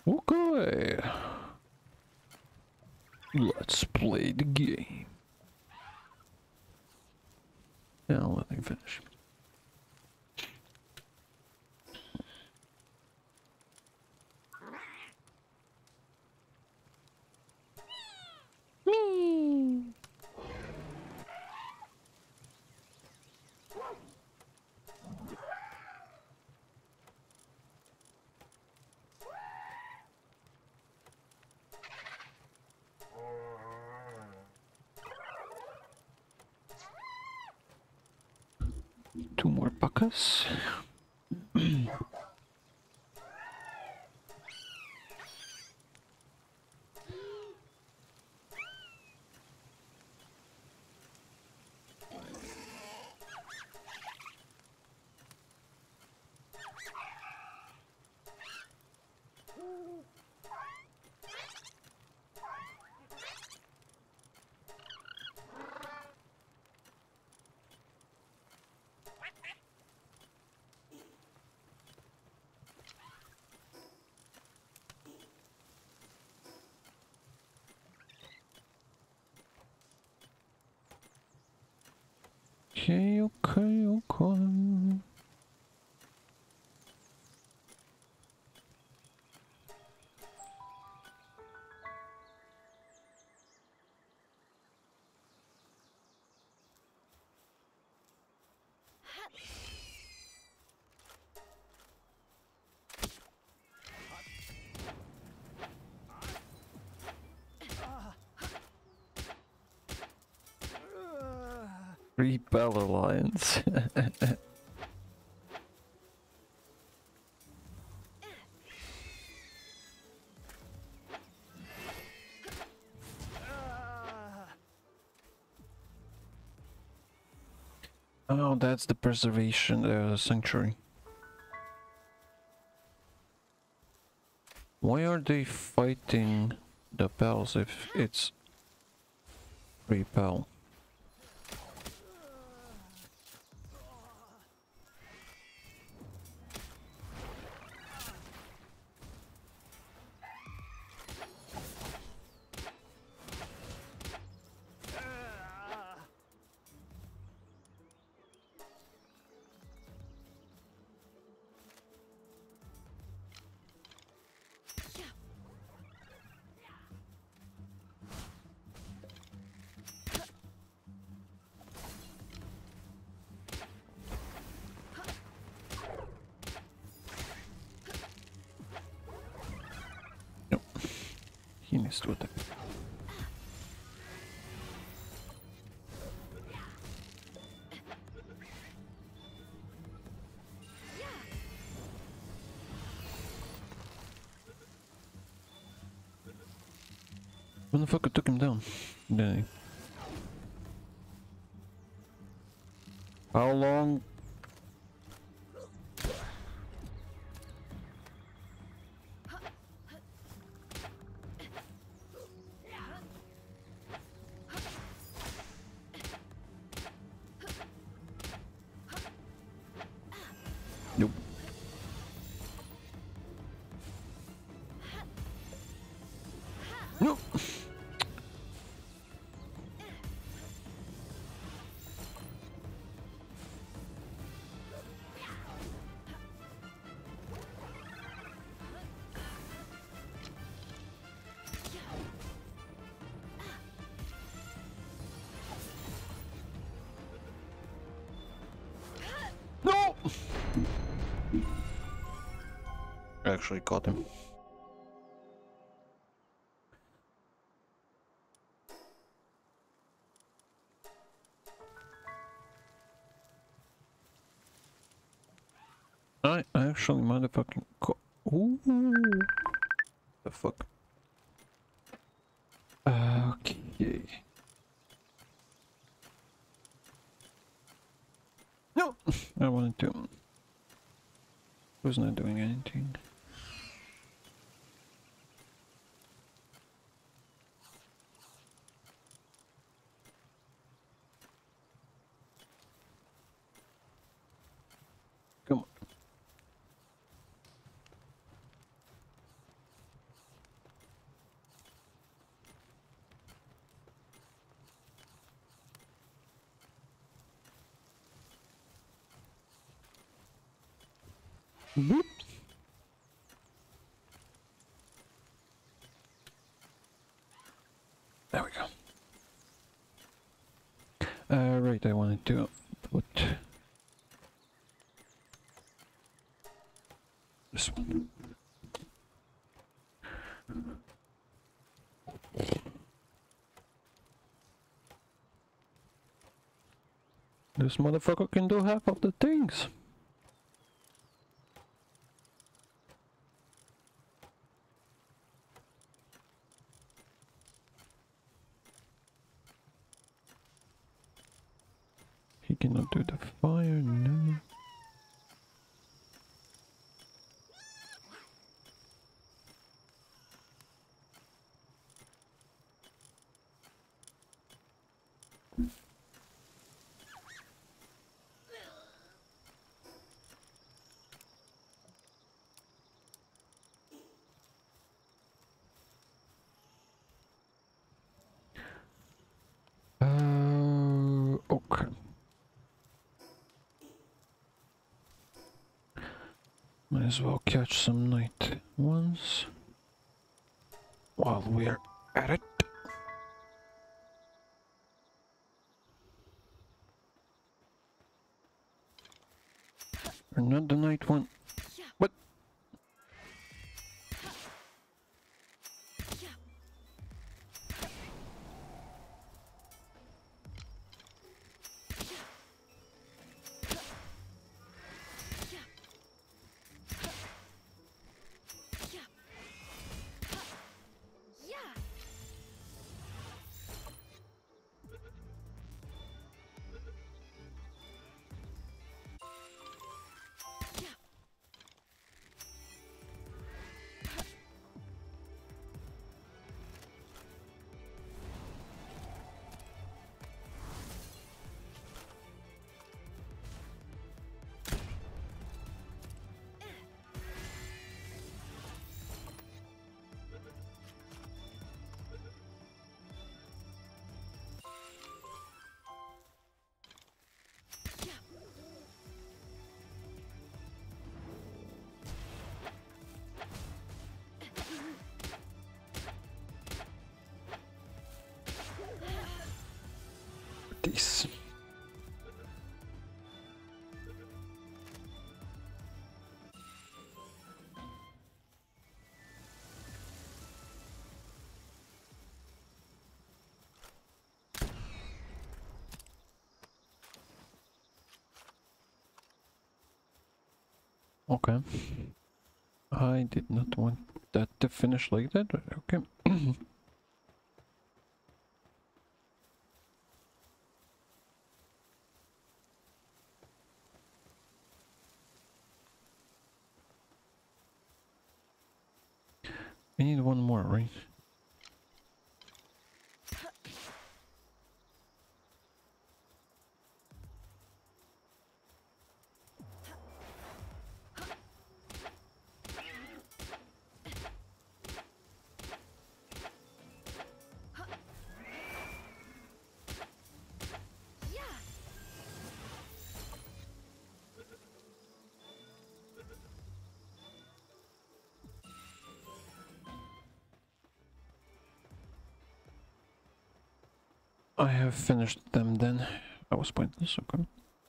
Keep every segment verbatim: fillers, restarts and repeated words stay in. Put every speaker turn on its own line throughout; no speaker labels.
Okay. Let's play the game. Yeah, I'll let me finish. Me. Two more buckets. Okay, okay, okay. Repel Alliance. Oh, that's the preservation uh, sanctuary. Why are they fighting the pals if it's repel? No, he needs to attack. When the fuck I took him down? Dang. How long? Nope. Nope. No! I actually caught him. I actually motherfucking caught. Ooh. The fuck? Okay. No! I wanted to. Was not doing anything. Come on. Boop. There we go. Uh, right, I wanted to put this one. This motherfucker can do half of the things. He cannot do the fire, no. Uh, okay. Might as well catch some night ones while we're at it. Or not the night one. What? These. Okay. I did not want that to finish like that, but okay. I need one more, right? I have finished them then. That was pointless, okay.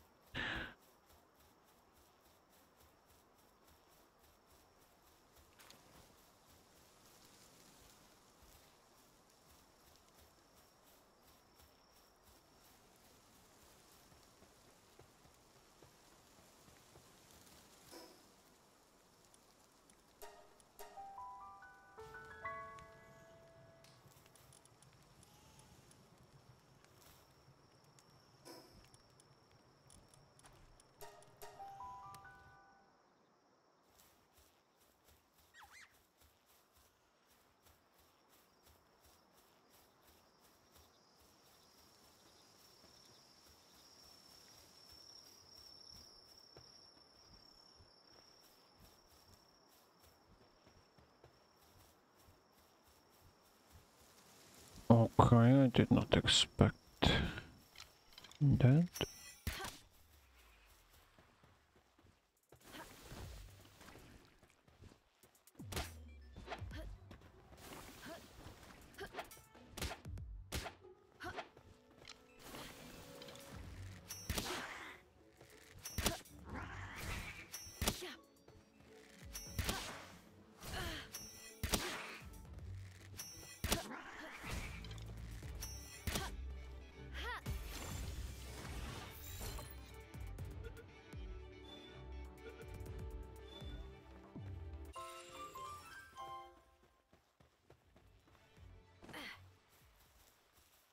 Okay, I did not expect that.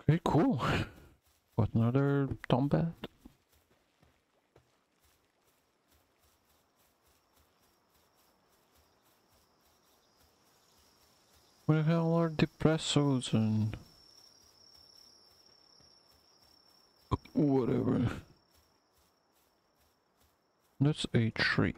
Okay, cool. What, another Tombat? Where the hell are Depressos and whatever? That's a tree.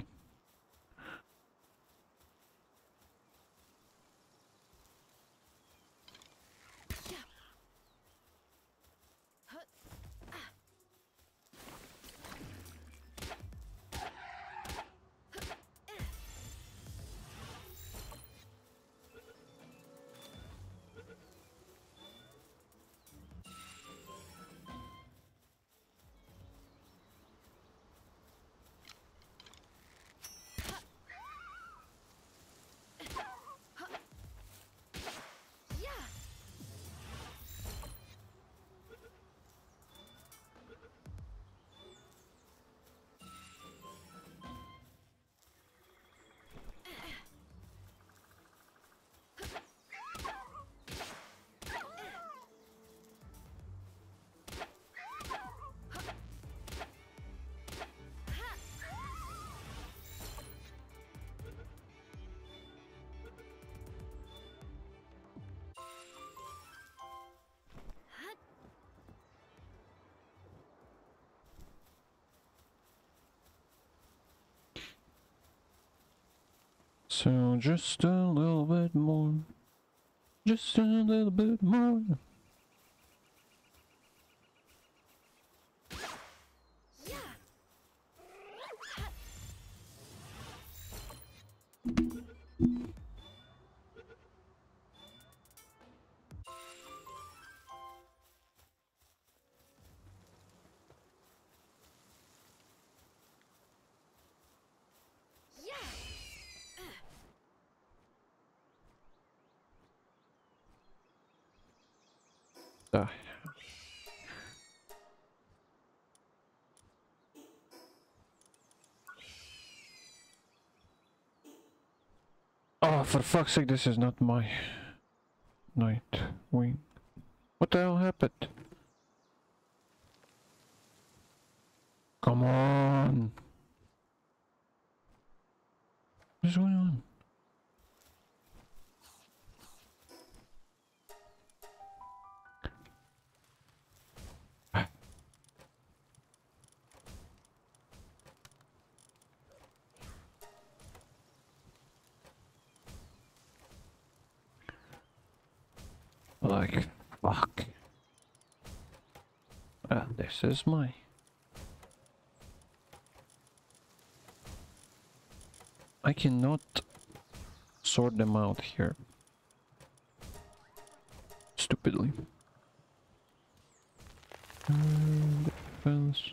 So just a little bit more. Just a little bit more. Ah. Oh, for fuck's sake, this is not my night wing. What the hell happened? Come on. What's going on? Like, fuck. Ah, this is my... I cannot sort them out here. Stupidly. Um, defense.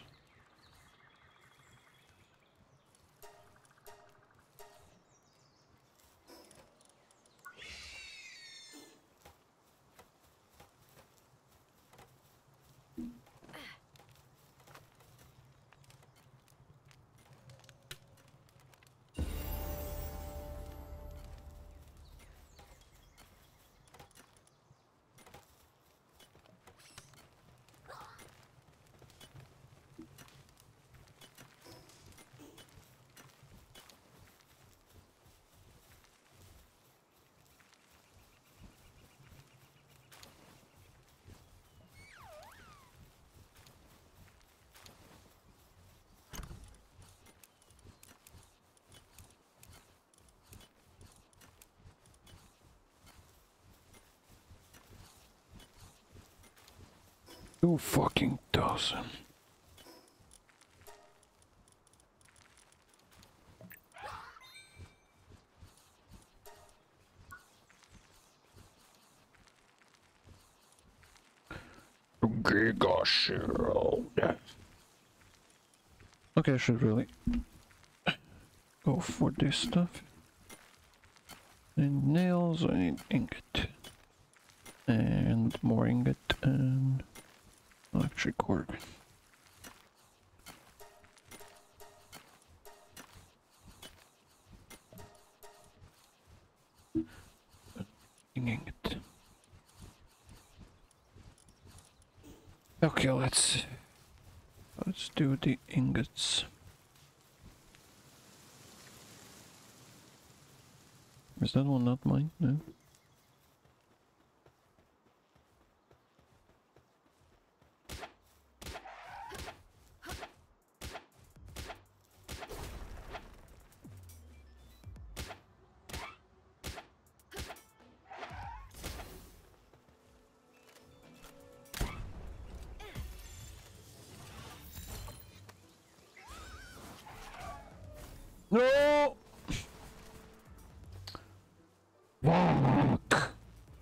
Two fucking dozen. Giga Shield. Okay, I should really go for this stuff. And nails, I need ingot. And more ingot and electric cord. Ingot. Okay, let's let's do the ingots. Is that one not mine? No. No! Fuck!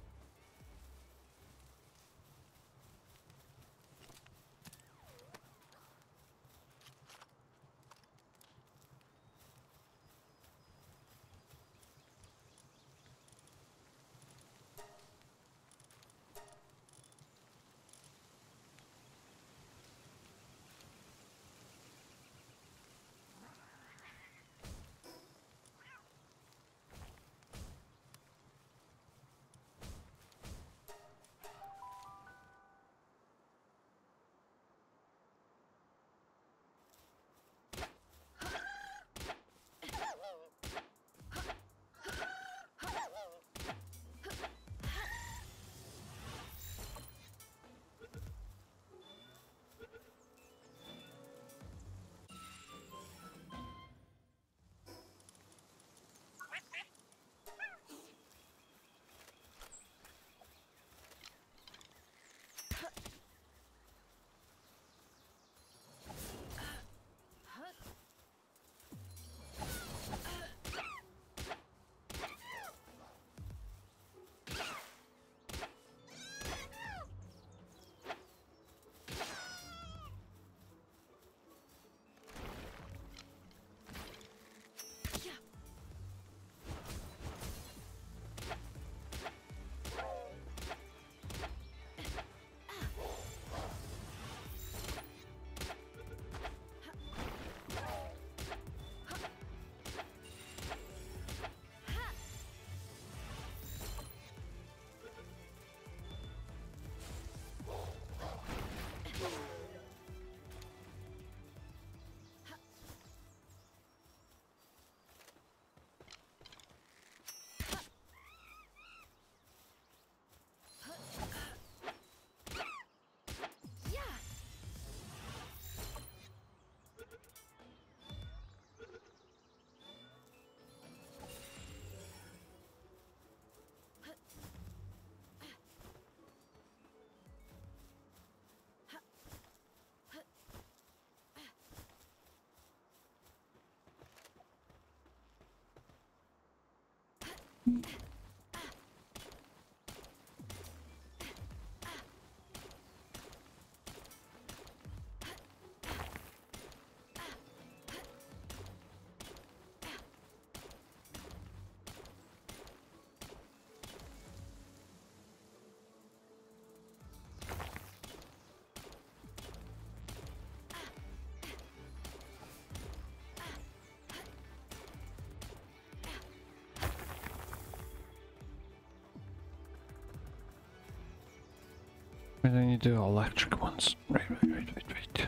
And I need the electric ones. Right, right, right, right, right.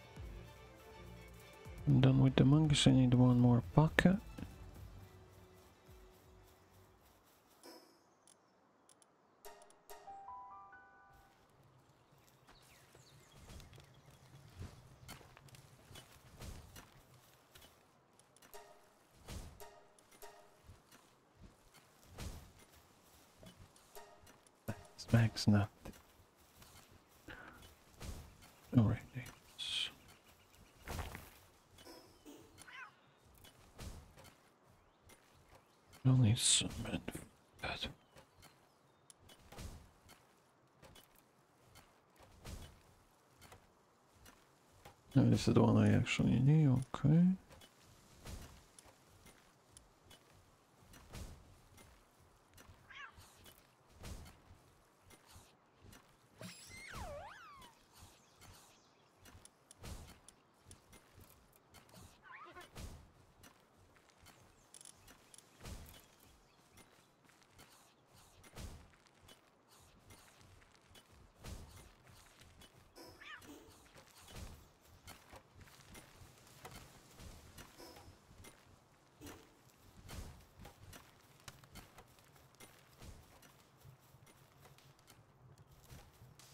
I'm done with the monkeys. I need one more pocket. Max not. Alright. I'll need some men for that. No, this is the one I actually need, okay.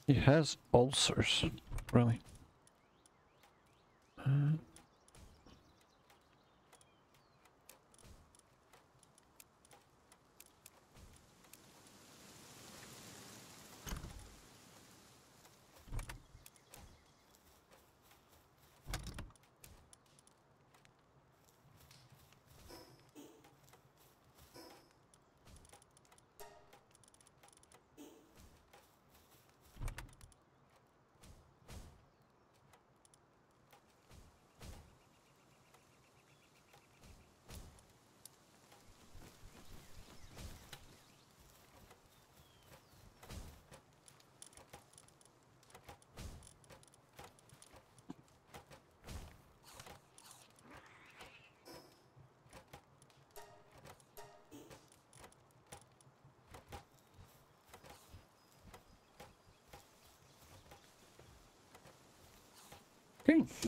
He has ulcers. Really? Uh, Okay.